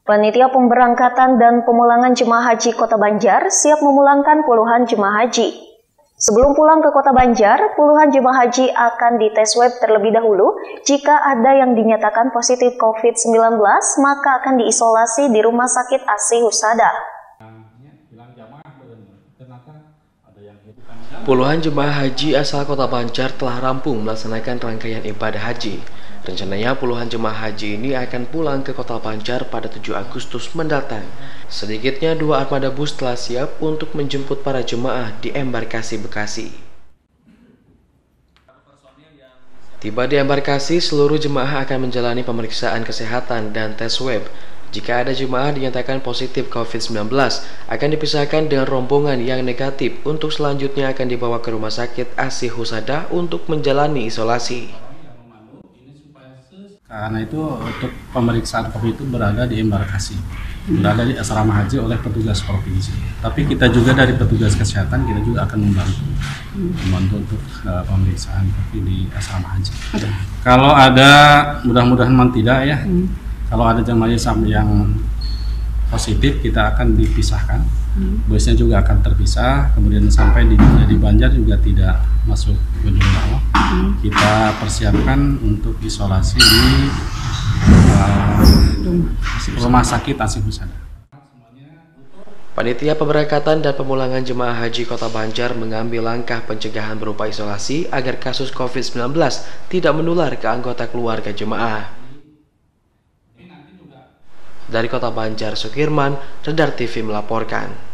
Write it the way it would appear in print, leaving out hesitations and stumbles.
Panitia Pemberangkatan dan Pemulangan Jemaah Haji Kota Banjar siap memulangkan puluhan jemaah haji. Sebelum pulang ke Kota Banjar, puluhan jemaah haji akan dites swab terlebih dahulu. Jika ada yang dinyatakan positif COVID-19, maka akan diisolasi di Rumah Sakit Asih Husada. Puluhan jemaah haji asal Kota Banjar telah rampung melaksanakan rangkaian ibadah haji. Rencananya puluhan jemaah haji ini akan pulang ke Kota Banjar pada 7 Agustus mendatang. Sedikitnya 2 armada bus telah siap untuk menjemput para jemaah di embarkasi Bekasi. Tiba di embarkasi, seluruh jemaah akan menjalani pemeriksaan kesehatan dan tes swab. Jika ada jemaah dinyatakan positif COVID-19, akan dipisahkan dengan rombongan yang negatif untuk selanjutnya akan dibawa ke Rumah Sakit Asih Husada untuk menjalani isolasi. Karena itu untuk pemeriksaan COVID itu berada di embarkasi, berada di asrama haji oleh petugas provinsi. Tapi kita juga dari petugas kesehatan kita juga akan membantu untuk pemeriksaan COVID di asrama haji. Kalau ada, mudah-mudahan memang tidak ya. Kalau ada jemaah yang positif kita akan dipisahkan, busnya juga akan terpisah, kemudian sampai di Banjar juga tidak masuk gedung bawah. Kita persiapkan untuk isolasi di Rumah Sakit Asih Husada. Panitia Pemberangkatan dan Pemulangan Jemaah Haji Kota Banjar mengambil langkah pencegahan berupa isolasi agar kasus COVID-19 tidak menular ke anggota keluarga jemaah. Dari Kota Banjar, Sukirman, Radar TV melaporkan.